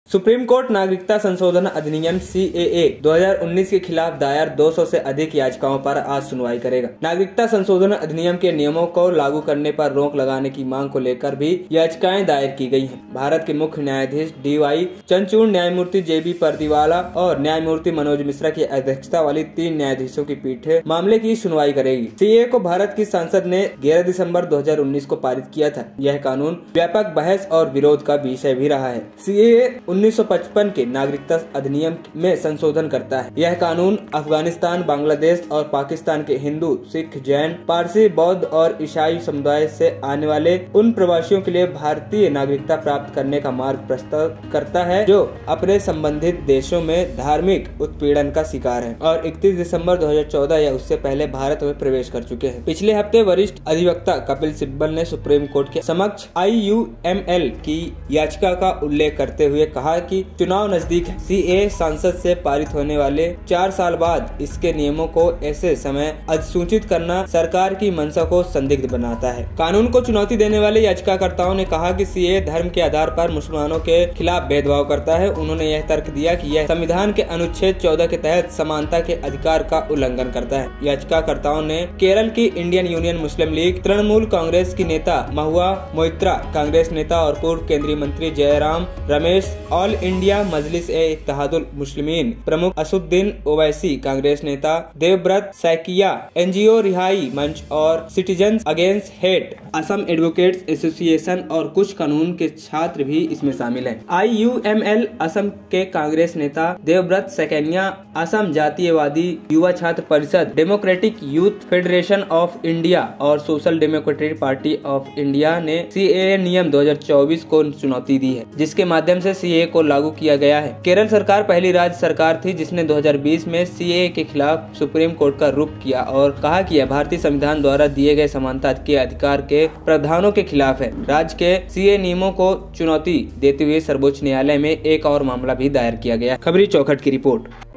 Supreme court नागरिकता संशोधन अधिनियम CAA 2019 के खिलाफ दायर 200 से अधिक याचिकाओं पर आज सुनवाई करेगा। नागरिकता संशोधन अधिनियम के नियमों को लागू करने पर रोक लगाने की मांग को लेकर भी याचिकाएं दायर की गई हैं। भारत के मुख्य न्यायाधीश DY चंद्रचूड़, न्यायमूर्ति JB पर्दीवाला और न्यायमूर्ति मनोज मिश्रा की अध्यक्षता वाली 3 न्यायाधीशों की पीठ मामले की सुनवाई करेगी। CAA को भारत की संसद ने 11 दिसंबर 2019 को पारित किया था। यह कानून व्यापक बहस और विरोध का विषय भी रहा है। CAA 1955 के नागरिकता अधिनियम में संशोधन करता है। यह कानून अफगानिस्तान, बांग्लादेश और पाकिस्तान के हिंदू, सिख, जैन, पारसी, बौद्ध और ईसाई समुदाय से आने वाले उन प्रवासियों के लिए भारतीय नागरिकता प्राप्त करने का मार्ग प्रशस्त करता है जो अपने संबंधित देशों में धार्मिक उत्पीड़न का शिकार हैं और 31 दिसंबर 2014 या उससे पहले भारत में प्रवेश कर चुके हैं। पिछले हफ्ते वरिष्ठ अधिवक्ता कपिल सिब्बल ने सुप्रीम कोर्ट के समक्ष IUML की याचिका का उल्लेख करते हुए कहा कि चुनाव नजदीक है। CAA संसद से पारित होने वाले 4 साल बाद इसके नियमों को ऐसे समय अधिसूचित करना सरकार की मंशा को संदिग्ध बनाता है। कानून को चुनौती देने वाले याचिकाकर्ताओं ने कहा कि CAA धर्म के आधार पर मुसलमानों के खिलाफ भेदभाव करता है। उन्होंने यह तर्क दिया कि यह संविधान के अनुच्छेद 14 के तहत समानता के अधिकार का उल्लंघन करता है। याचिकाकर्ताओं ने केरल की Indian Union Muslim League, Trinamool Congress की नेता महुआ मोइत्रा, कांग्रेस नेता और पूर्व केंद्रीय मंत्री जयराम रमेश, ऑल इंडिया मजलिस-ए-इत्तेहादुल मुस्लिमीन प्रमुख असदुद्दीन ओवैसी, कांग्रेस नेता देवव्रत सैकिया, NGO रिहाई मंच और citizens against hate, Assam advocates association और कुछ कानून के छात्र भी इसमें शामिल हैं। IUML असम के कांग्रेस नेता Devvrat Saikia, Assam जातीयवादी Yuva Chhatra Parishad, democratic youth federation of India और social democratic party of India ने CAA नियम 2024 को चुनौती दी है, जिसके माध्यम से CAA को लागू किया गया है। केरल सरकार पहली राज्य सरकार थी जिसने 2020 में CAA के खिलाफ सुप्रीम कोर्ट का रुख किया और कहा कि यह भारतीय संविधान द्वारा दिए गए समानता के अधिकार के प्रावधानों के खिलाफ है। राज्य के CAA नियमों को चुनौती देते हुए सर्वोच्च न्यायालय में एक और मामला भी दायर किया गया। खबरी चौखट की रिपोर्ट।